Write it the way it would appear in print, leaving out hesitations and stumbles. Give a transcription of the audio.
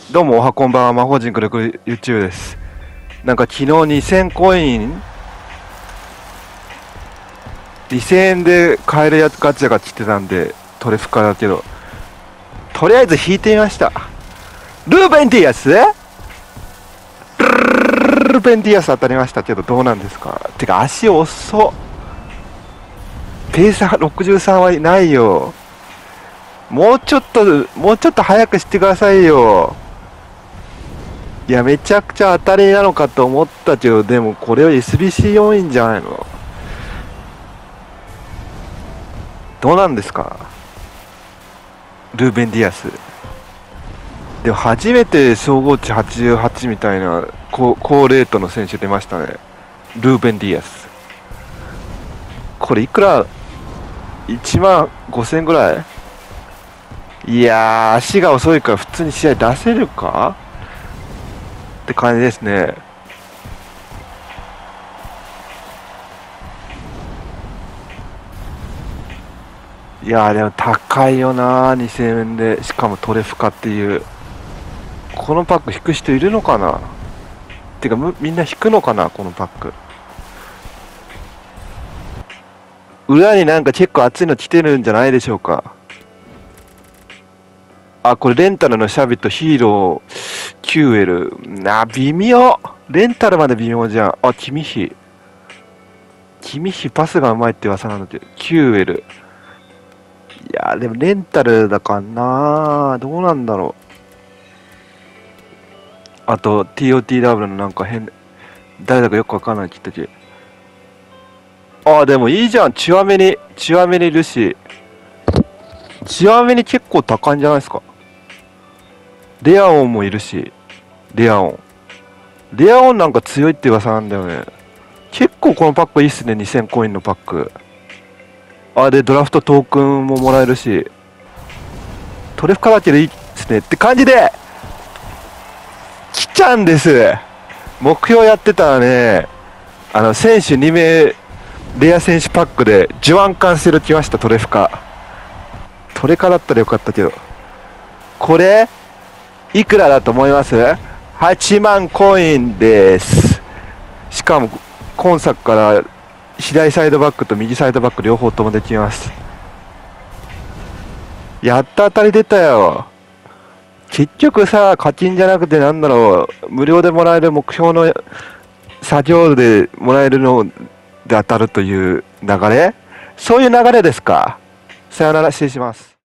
どうもおはこんばんは、魔法陣くるくる YouTube です。なんか昨日2000コイン、2000円で買えるやつガチャが来てたんで、トレフカだけど、とりあえず引いてみました。ルーベンディアスルーベンディアス当たりましたけど、どうなんですか。てか足遅っ。ペース63はいないよ。もうちょっと早くしてくださいよ。いや、めちゃくちゃ当たりなのかと思ったけど、でもこれは SBC 要因じゃないの。どうなんですか、ルーベン・ディアス。でも初めて総合値88みたいな高レートの選手出ましたね。ルーベン・ディアス。これいくら、1万5000ぐらい。いやー、足が遅いから普通に試合出せるかって感じですね。いやーでも高いよなー、2000円で。しかもトレフカっていう。このパック引く人いるのかな。てかみんな引くのかな、このパック。裏になんか結構熱いの来てるんじゃないでしょうか。あ、これレンタルのシャビとヒーロー、キューエル。微妙。レンタルまで微妙じゃん。あ、キミヒパスがうまいって噂なんだけど。キューエル。いやーでもレンタルだからなー。どうなんだろう。あと TOTW のなんか誰だかよくわかんないって言ったけど。あ、でもいいじゃん。チュアメにいるし。チュアメに結構高いんじゃないですか。レアオンもいるし。レアオンなんか強いって噂なんだよね。結構このパックいいっすね。2000コインのパック。あ、で、ドラフトトークンももらえるし。トレフカだけでいいっすね。って感じで、来ちゃうんです。目標やってたらね、選手2名、レア選手パックで、ジュアンカンセル来ました、トレフカ。トレカだったらよかったけど。これ、いくらだと思います？ 8 万コインです。しかも、今作から左サイドバックと右サイドバック両方ともできます。やっと当たり出たよ。結局さ、課金じゃなくてなんだろう、無料でもらえる目標の作業でもらえるので当たるという流れ、そういう流れですか。さよなら、失礼します。